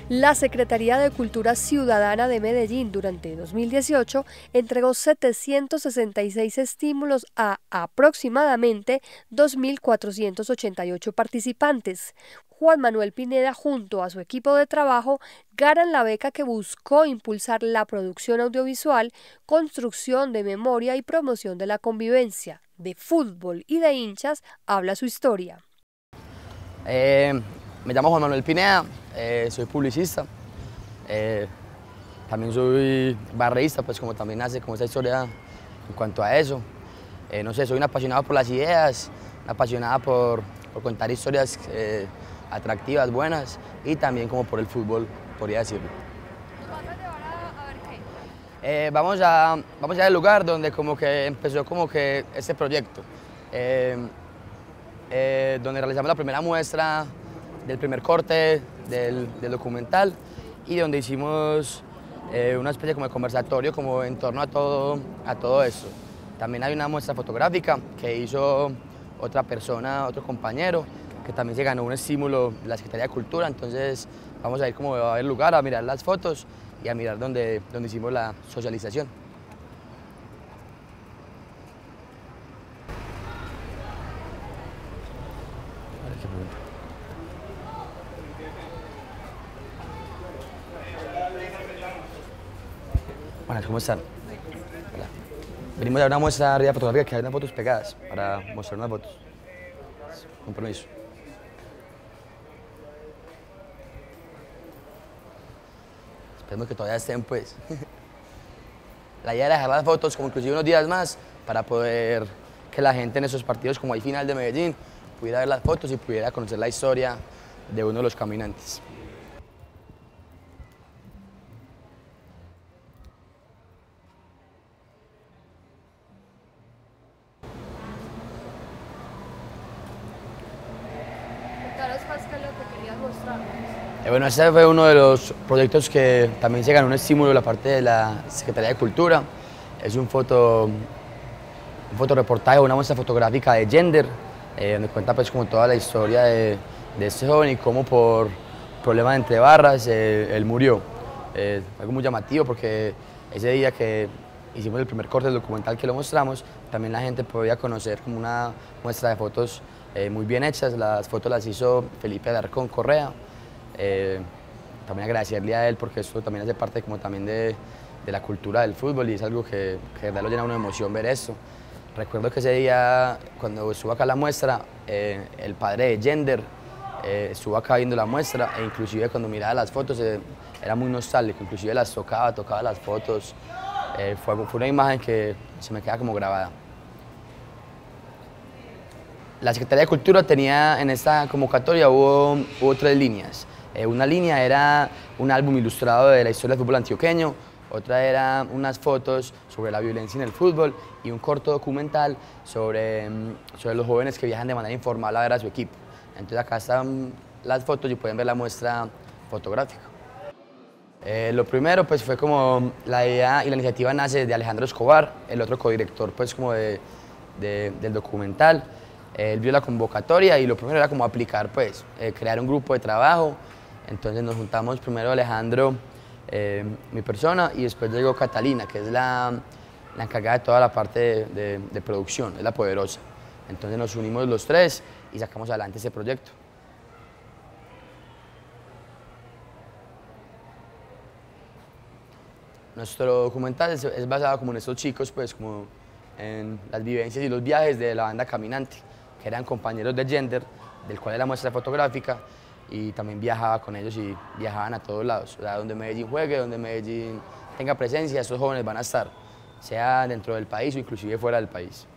La Secretaría de Cultura Ciudadana de Medellín durante 2018 entregó 766 estímulos a aproximadamente 2.488 participantes. Juan Manuel Pineda junto a su equipo de trabajo ganan la beca que buscó impulsar la producción audiovisual, construcción de memoria y promoción de la convivencia. De fútbol y de hinchas habla su historia. Me llamo Juan Manuel Pineda, soy publicista, también soy barreísta, pues como también nace como esa historia en cuanto a eso. No sé, soy un apasionado por las ideas, un apasionado por contar historias atractivas, buenas y también como por el fútbol, podría decirlo. ¿Nos vas a llevar a ver qué? Vamos a ir al lugar donde como que empezó como que este proyecto, donde realizamos la primera muestra del primer corte del documental y donde hicimos una especie como de conversatorio como en torno a todo esto. También hay una muestra fotográfica que hizo otra persona, otro compañero, que también se ganó un estímulo de la Secretaría de Cultura, entonces vamos a ir como a ver el lugar, a mirar las fotos y a mirar donde hicimos la socialización. Buenas, ¿cómo están? Hola. Venimos a dar una muestra de fotográfica que hay unas fotos pegadas para mostrar unas fotos. Con permiso. Esperemos que todavía estén, pues. La idea era dejar las fotos como inclusive unos días más para poder que la gente en esos partidos como hay final de Medellín pudiera ver las fotos y pudiera conocer la historia de uno de los caminantes. Contanos, Pascal, lo que querías mostrarnos. Bueno, este fue uno de los proyectos que también se ganó un estímulo de la parte de la Secretaría de Cultura. Es un fotoreportaje, una muestra fotográfica de Gender, donde cuenta pues como toda la historia de este joven y cómo por problemas entre barras él murió. Algo muy llamativo porque ese día que hicimos el primer corte del documental que lo mostramos, también la gente podía conocer como una muestra de fotos muy bien hechas. Las fotos las hizo Felipe Alarcón Correa. También agradecerle a él porque esto también hace parte como también de la cultura del fútbol y es algo que de verdad lo llena una emoción ver esto. Recuerdo que ese día, cuando estuvo acá la muestra, el padre de Gender estuvo acá viendo la muestra e inclusive cuando miraba las fotos era muy nostálgico, inclusive las tocaba las fotos. Fue una imagen que se me queda como grabada. La Secretaría de Cultura tenía en esta convocatoria hubo 3 líneas. Una línea era un álbum ilustrado de la historia del fútbol antioqueño, otra era unas fotos sobre la violencia en el fútbol y un corto documental sobre los jóvenes que viajan de manera informal a ver a su equipo. Entonces acá están las fotos y pueden ver la muestra fotográfica. Lo primero pues fue como la idea y la iniciativa nace de Alejandro Escobar, el otro codirector pues como del documental. Él vio la convocatoria y lo primero era como aplicar pues, crear un grupo de trabajo. Entonces nos juntamos primero Alejandro, mi persona, y después llegó Catalina, que es la encargada de toda la parte de producción, es la poderosa. Entonces nos unimos los 3 y sacamos adelante ese proyecto. Nuestro documental es basado como en estos chicos, pues como en las vivencias y los viajes de la banda Caminante, que eran compañeros de Gender, del cual era muestra fotográfica, y también viajaba con ellos y viajaban a todos lados. O sea, donde Medellín juegue, donde Medellín tenga presencia, estos jóvenes van a estar, sea dentro del país o inclusive fuera del país.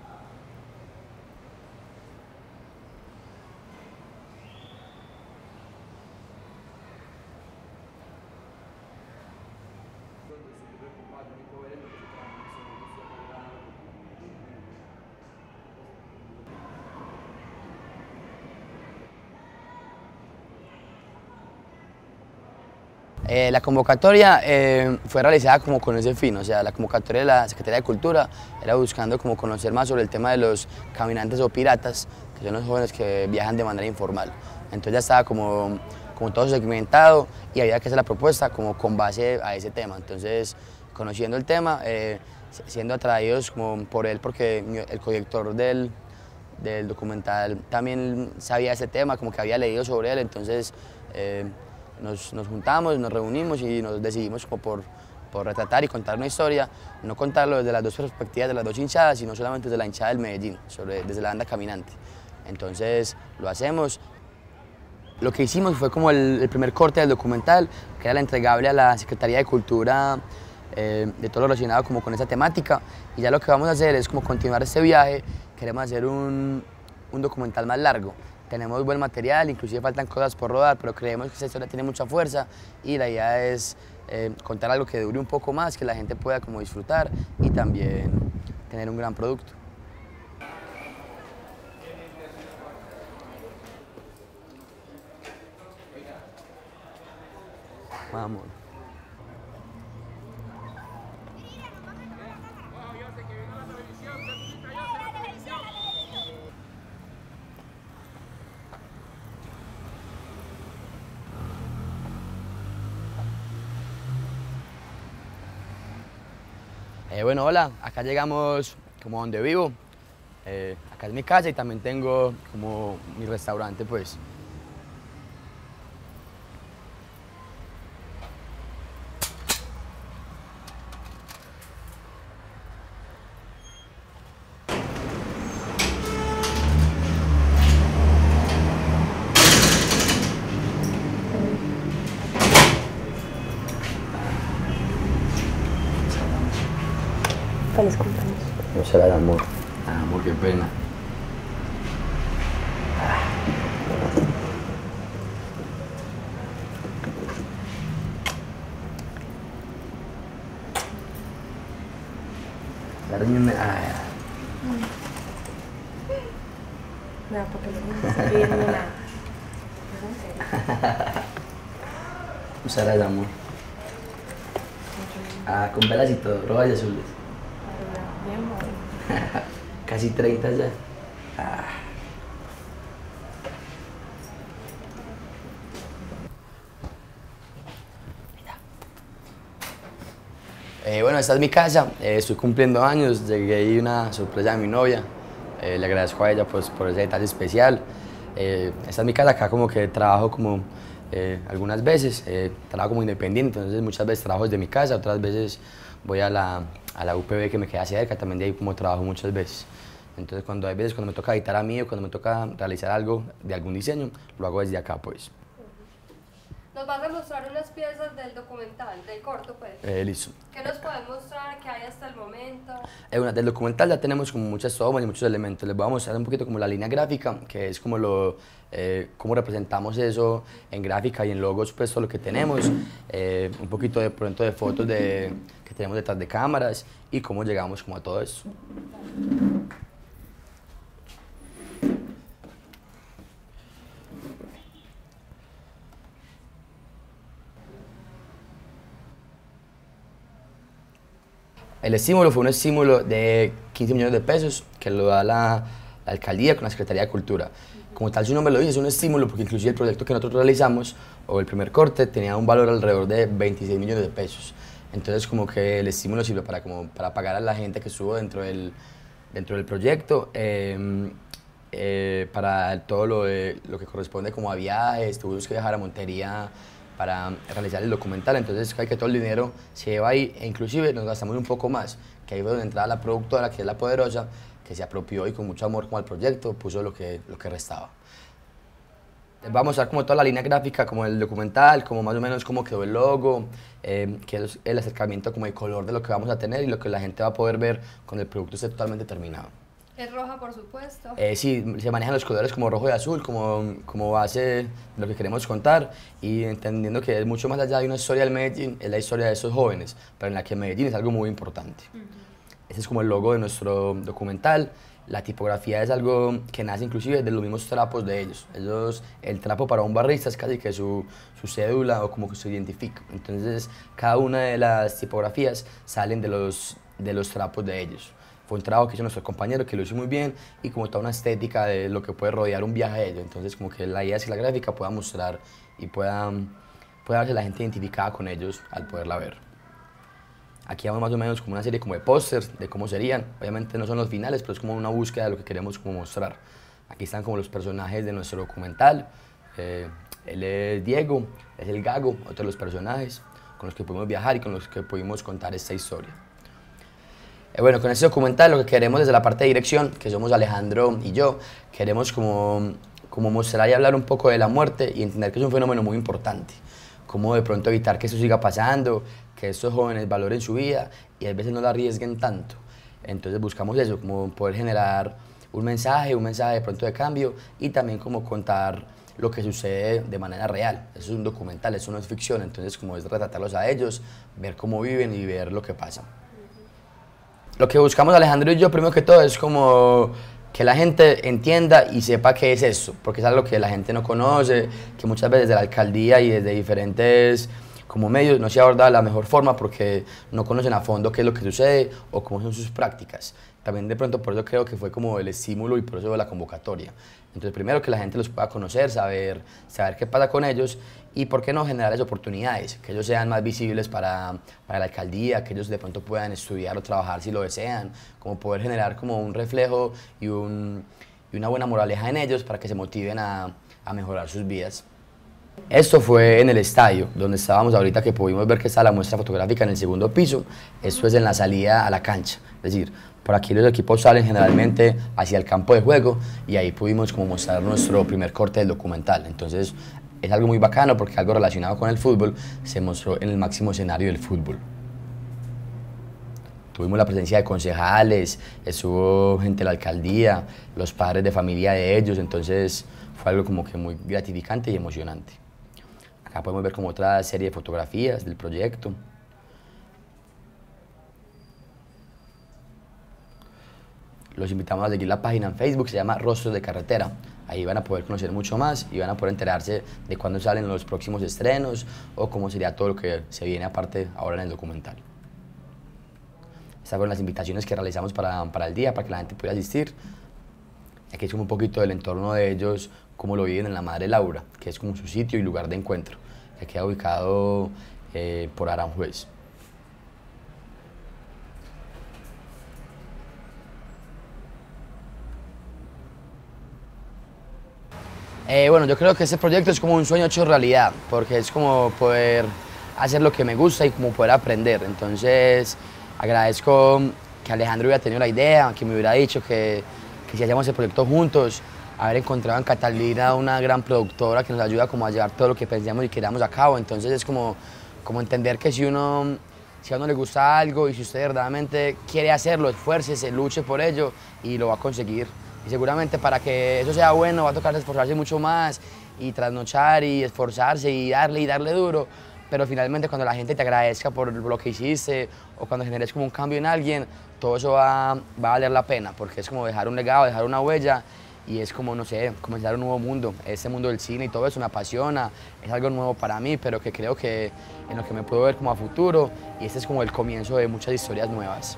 La convocatoria fue realizada como con ese fin, o sea, la convocatoria de la Secretaría de Cultura era buscando como conocer más sobre el tema de los caminantes o piratas, que son los jóvenes que viajan de manera informal. Entonces ya estaba como como todo segmentado y había que hacer la propuesta como con base a ese tema. Entonces, conociendo el tema, siendo atraídos como por él, porque el codirector del documental también sabía ese tema, como que había leído sobre él, entonces nos juntamos, nos reunimos y nos decidimos como por retratar y contar una historia, no contarlo desde las dos perspectivas de las dos hinchadas, sino solamente desde la hinchada del Medellín, desde la banda caminante. Entonces lo hacemos. Lo que hicimos fue como el primer corte del documental, que era el entregable a la Secretaría de Cultura de todo lo relacionado como con esa temática, y ya lo que vamos a hacer es como continuar este viaje. Queremos hacer un documental más largo. Tenemos buen material, inclusive faltan cosas por rodar, pero creemos que esta historia tiene mucha fuerza y la idea es contar algo que dure un poco más, que la gente pueda como disfrutar y también tener un gran producto. Vamos. Bueno, hola, acá llegamos como donde vivo. Acá es mi casa y también tengo como mi restaurante, pues. Feliz cumpleaños. Muchas gracias, amor. Amor, qué pena. No, porque no me estoy pidiendo nada. Muchas gracias, amor. Con velas y todo, rojas y azules. Bien, bueno. Casi 30 ya. Bueno, esta es mi casa, estoy cumpliendo años, llegué y una sorpresa de mi novia, le agradezco a ella pues, por ese detalle especial. Esta es mi casa, acá como que trabajo como algunas veces, trabajo como independiente, entonces muchas veces trabajo desde mi casa, otras veces voy a la UPB que me queda cerca, también de ahí como trabajo muchas veces. Entonces hay veces cuando me toca editar a mí o cuando me toca realizar algo de algún diseño, lo hago desde acá pues. Nos vas a mostrar unas piezas del documental, del corto pues. Listo. ¿Qué nos puedes mostrar? ¿Qué hay hasta el momento? Del documental ya tenemos como muchas tomas y muchos elementos. Les voy a mostrar un poquito como la línea gráfica, que es como cómo representamos eso en gráfica y en logos, pues todo lo que tenemos. Un poquito de pronto de fotos que tenemos detrás de cámaras y cómo llegamos como a todo eso. El estímulo fue un estímulo de 15 millones de pesos que lo da la alcaldía con la Secretaría de Cultura. Como tal su nombre lo dice, es un estímulo porque inclusive el proyecto que nosotros realizamos, o el primer corte, tenía un valor alrededor de 26 millones de pesos. Entonces como que el estímulo sirve para pagar a la gente que estuvo dentro del proyecto, para todo lo que corresponde como a viajes, tuvimos que viajar a Montería para realizar el documental, entonces hay que todo el dinero se lleva ahí, e inclusive nos gastamos un poco más, que ahí fue donde entraba la productora, que es La Poderosa, que se apropió y con mucho amor como al proyecto puso lo que restaba. Vamos a mostrar como toda la línea gráfica, como el documental, como más o menos cómo quedó el logo, que es el acercamiento como el color de lo que vamos a tener y lo que la gente va a poder ver cuando el producto esté totalmente terminado. Es roja, por supuesto. Sí, se manejan los colores como rojo y azul, como base de lo que queremos contar y entendiendo que es mucho más allá de una historia del Medellín, es la historia de esos jóvenes, pero en la que Medellín es algo muy importante. Ese es como el logo de nuestro documental. La tipografía es algo que nace inclusive de los mismos trapos de ellos. El trapo para un barrista es casi que su cédula o como que se identifica. Entonces, cada una de las tipografías salen de los trapos de ellos. Fue un trabajo que hizo nuestro compañero, que lo hizo muy bien, y como toda una estética de lo que puede rodear un viaje a ello. Entonces, como que la idea es que la gráfica pueda mostrar y pueda verse la gente identificada con ellos al poderla ver. Aquí vamos más o menos como una serie como de pósters de cómo serían. Obviamente no son los finales, pero es como una búsqueda de lo que queremos como mostrar. Aquí están como los personajes de nuestro documental. Él es Diego, es el Gago, otro de los personajes con los que pudimos viajar y con los que pudimos contar esta historia. Bueno, con este documental lo que queremos desde la parte de dirección, que somos Alejandro y yo, queremos como mostrar y hablar un poco de la muerte y entender que es un fenómeno muy importante. Cómo de pronto evitar que eso siga pasando, que estos jóvenes valoren su vida y a veces no la arriesguen tanto. Entonces buscamos eso, como poder generar un mensaje de pronto de cambio y también como contar lo que sucede de manera real. Eso es un documental, eso no es ficción, entonces como es retratarlos a ellos, ver cómo viven y ver lo que pasa. Lo que buscamos Alejandro y yo primero que todo es como que la gente entienda y sepa qué es eso, porque es algo que la gente no conoce, que muchas veces desde la alcaldía y desde diferentes como medios no se aborda de la mejor forma porque no conocen a fondo qué es lo que sucede o cómo son sus prácticas. También de pronto por eso creo que fue como el estímulo y por eso de la convocatoria. Entonces primero que la gente los pueda conocer, saber qué pasa con ellos y por qué no generarles oportunidades, que ellos sean más visibles para la alcaldía, que ellos de pronto puedan estudiar o trabajar si lo desean, como poder generar como un reflejo y una buena moraleja en ellos para que se motiven a mejorar sus vidas. Esto fue en el estadio, donde estábamos ahorita que pudimos ver que está la muestra fotográfica en el segundo piso. Esto es en la salida a la cancha, es decir, por aquí los equipos salen generalmente hacia el campo de juego y ahí pudimos como mostrar nuestro primer corte del documental. Entonces es algo muy bacano porque algo relacionado con el fútbol se mostró en el máximo escenario del fútbol. Tuvimos la presencia de concejales, estuvo gente de la alcaldía, los padres de familia de ellos, entonces fue algo como que muy gratificante y emocionante. Acá podemos ver como otra serie de fotografías del proyecto. Los invitamos a seguir la página en Facebook, se llama Rostros de Carretera. Ahí van a poder conocer mucho más y van a poder enterarse de cuándo salen los próximos estrenos o cómo sería todo lo que se viene aparte ahora en el documental. Estas fueron las invitaciones que realizamos para el día, para que la gente pueda asistir. Aquí es como un poquito del entorno de ellos, cómo lo viven en la Madre Laura, que es como su sitio y lugar de encuentro, que queda ubicado por Aranjuez. Bueno, yo creo que este proyecto es como un sueño hecho realidad, porque es como poder hacer lo que me gusta y como poder aprender. Entonces, agradezco que Alejandro hubiera tenido la idea, que me hubiera dicho que si hacíamos el proyecto juntos, haber encontrado en Catalina una gran productora que nos ayuda como a llevar todo lo que pensamos y queramos a cabo. Entonces es como entender que si a uno le gusta algo y si usted verdaderamente quiere hacerlo, esfuércese, luche por ello y lo va a conseguir. Y seguramente para que eso sea bueno va a tocar esforzarse mucho más y trasnochar y esforzarse y darle duro, pero finalmente cuando la gente te agradezca por lo que hiciste o cuando generes como un cambio en alguien, todo eso va a valer la pena porque es como dejar un legado, dejar una huella y es como, no sé, comenzar un nuevo mundo. Este mundo del cine y todo eso me apasiona, es algo nuevo para mí, pero que creo que en lo que me puedo ver como a futuro y este es como el comienzo de muchas historias nuevas.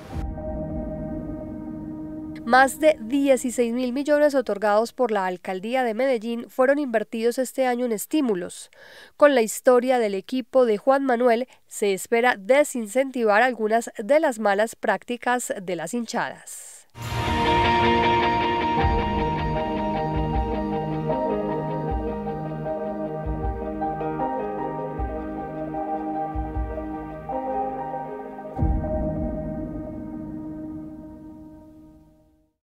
Más de 16.000 millones otorgados por la Alcaldía de Medellín fueron invertidos este año en estímulos. Con la historia del equipo de Juan Manuel, se espera desincentivar algunas de las malas prácticas de las hinchadas.